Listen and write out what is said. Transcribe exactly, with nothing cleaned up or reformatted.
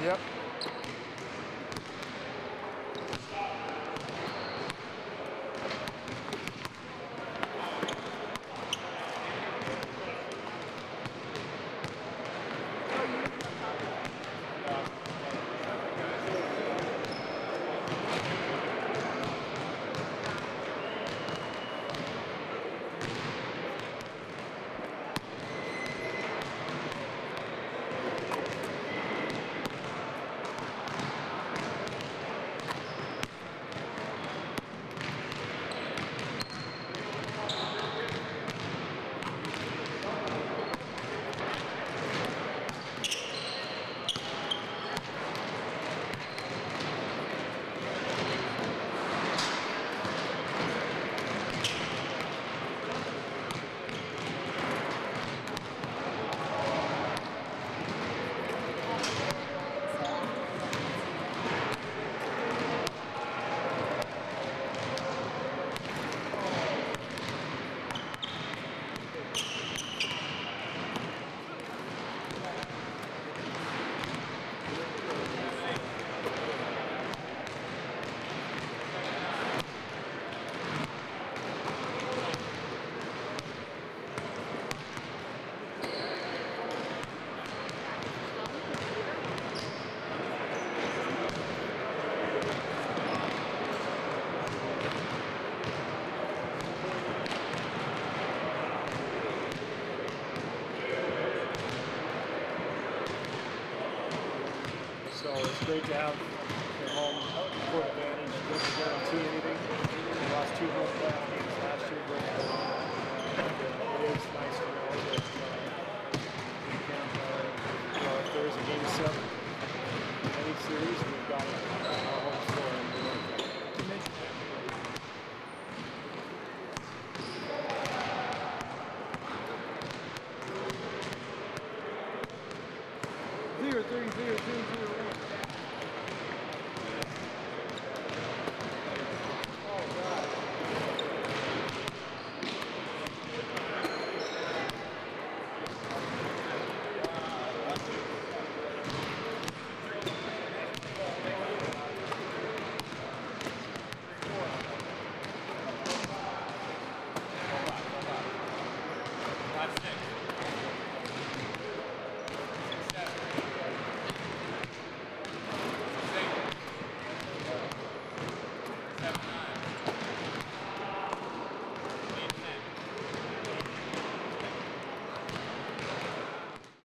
Yep. So it's great to have the home court advantage. It doesn't guarantee anything. We lost two home playoff games last year, but it is nice to know that uh, we can, uh, you know, if there is a game seven in any series, we've got our home floor and we want to mention that. Zero, three, zero, two, zero, one.